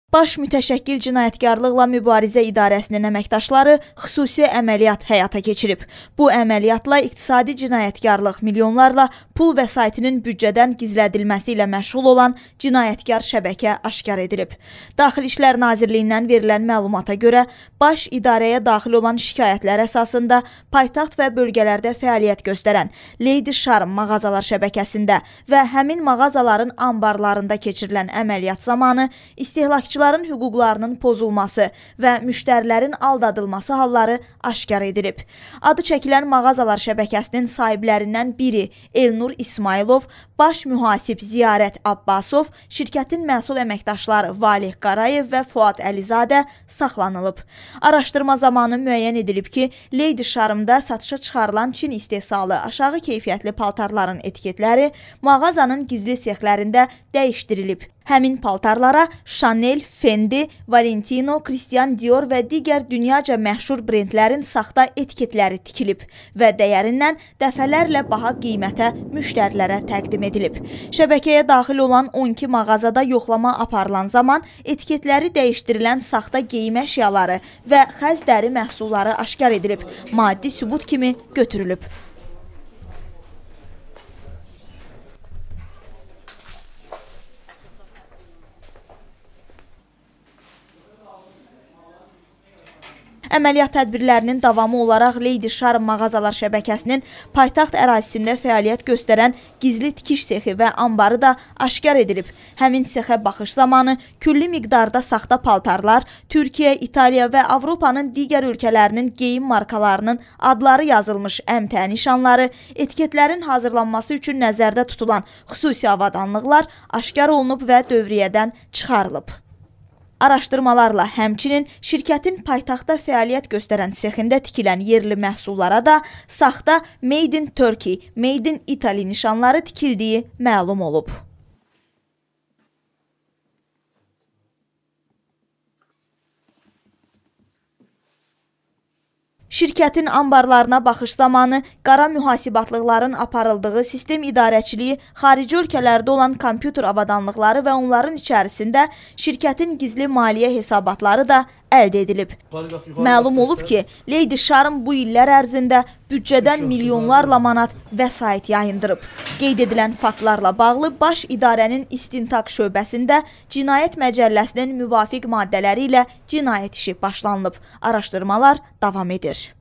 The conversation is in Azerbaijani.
Baş Mütəşəkkil Cinayətkarlıqla Mübarizə İdarəsinin əməkdaşları xüsusi əməliyyat həyata keçirib. Bu əməliyyatla iqtisadi cinayətkarlıq milyonlarla pul vəsaitinin büdcədən gizlədilməsi ilə məşğul olan cinayətkar şəbəkə aşkar edilib. Daxili İşlər Nazirliyindən verilən məlumata görə, baş idarəyə daxil olan şikayətlər əsasında paytaxt və bölgələrdə fəaliyyət göstərən Lady Charm mağazalar şəbəkəsində və həmin mağazaların anbarlarında keçirilən əməliyyat zamanı istehlakçıların hüquqlarının pozulması və müştərilərin aldadılması halları aşkar edilib. Adı çəkilən mağazalar şəbəkəsinin sahiblərindən biri Elnur İsmailov, baş mühasib Ziyarət Abbasov, şirkətin məsul əməkdaşları Valih Qarayev və Fuad Əlizadə saxlanılıb. Araşdırma zamanı müəyyən edilib ki, Lady Charm'da satışa çıxarılan Çin istehsalı aşağı keyfiyyətli paltarların etiketləri mağazanın gizli sexlərində dəyişdirilib. Həmin paltarlara Chanel, Fendi, Valentino, Christian Dior və digər dünyaca məşhur brendlərin saxta etiketləri tikilib və dəyərindən dəfələrlə baha qiymətə müştərilərə təqdim edilib. Şəbəkəyə daxil olan 12 mağazada yoxlama aparılan zaman etiketləri dəyişdirilən saxta geyim əşyaları və xəz dəri məhsulları aşkar edilib, maddi sübut kimi götürülüb. Əməliyyat tədbirlərinin davamı olaraq Lady Charm mağazalar şəbəkəsinin paytaxt ərazisində fəaliyyət göstərən gizli tikiş sexi və anbarı da aşkar edilib. Həmin sexə baxış zamanı külli miqdarda saxta paltarlar, Türkiyə, İtaliya və Avropanın digər ölkələrinin geyim markalarının adları yazılmış əmtəə nişanları, etiketlərin hazırlanması üçün nəzərdə tutulan xüsusi avadanlıqlar aşkar olunub və dövriyyədən çıxarılıb. Araşdırmalarla həmçinin şirkətin paytaxtda fəaliyyət göstərən sexində tikilən yerli məhsullara da saxta Made in Turkey, Made in Italy nişanları tikildiyi məlum olub. Şirkətin anbarlarına baxış zamanı qara mühasibatlıqların aparıldığı sistem idarəçiliyi xarici ölkələrdə olan kompüter avadanlıqları və onların içərisində şirkətin gizli maliyyə hesabatları da əldə edilib. Məlum olub ki, Lady Charm bu illər ərzində büdcədən milyonlarla manat vəsait yayındırıb. Qeyd edilən faktlarla bağlı baş idarənin istintaq şöbəsində Cinayət Məcəlləsinin müvafiq maddələri ilə cinayət işi başlanılıb. Araşdırmalar davam edir.